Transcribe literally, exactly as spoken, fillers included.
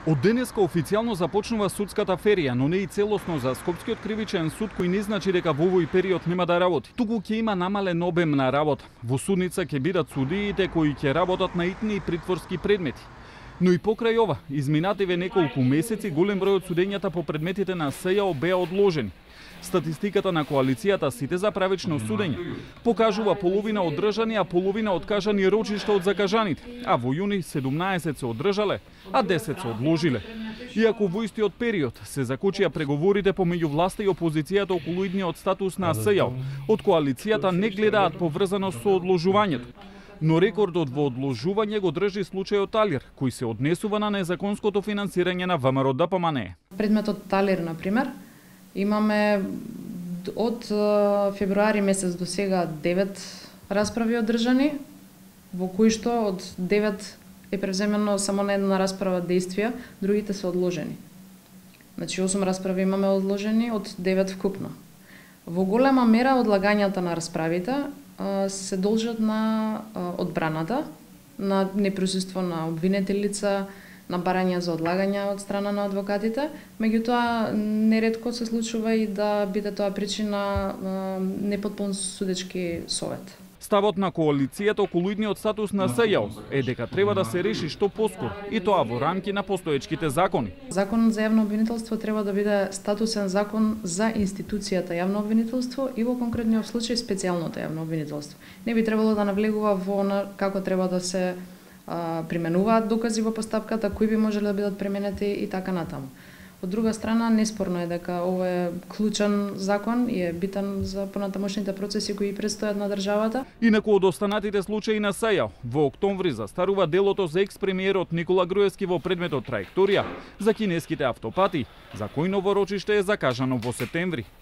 Од денеска официјално започнува судската ферија, но не и целосно за Скопскиот кривичен суд кој не значи дека во овој период нема да работи. Туку ќе има намален обем на работа. Во судница ќе бидат судиите кои ќе работат на итни и притворски предмети. Но и покрај ова, изминативе неколку месеци голем број од судењата по предметите на СЈО беа одложени. Статистиката на коалицијата Сите за правично судење покажува половина одржани, а половина откажани рочишта од закажаните, а во јуни седумнаесет се одржале, а десет се одложиле. Иако во истиот период се закочија преговорите помеѓу власта и опозицијата околу идниот статус на СЈО, од коалицијата не гледаат поврзано со одложувањето. Но рекордот во одложување го држи случајот Талир, кој се однесува на незаконското финансирање на ВМРО Д П М Н Е. Предметот Талир, на пример, имаме од февруари месец до сега девет расправи одржани, во кои што од девет е превземено само на една расправа действија, другите се одложени. Значи осум расправи имаме одложени од девет вкупно. Во голема мера одлагањата на расправите се должат на одбраната, на неприсуство на обвинети лица, на барања за одлагања од страна на адвокатите, меѓутоа неретко се случува и да биде тоа причина непотпун судечки совет. Ставот на коалицијата околу идниот статус на СЈО е дека треба да се реши што поскоро, и тоа во рамки на постоечките закони. Законот за јавно обвинителство треба да биде статусен закон за институцијата јавно обвинителство и во конкретниот случај специјалното јавно обвинителство. Не би требало да навлегува во како треба да се а, применуваат докази во постапката, кои би можеле да бидат применети и така натаму. Од друга страна, неспорно е дека ова е клучен закон и е битен за понатамошните процеси кои предстојат на државата. Инаку од останатите случаи на СЈО, во октомври застарува делото за екс-премиерот Никола Груевски во предметот Траекторија, за кинеските автопати, за кој ново рочиште е закажано во септември.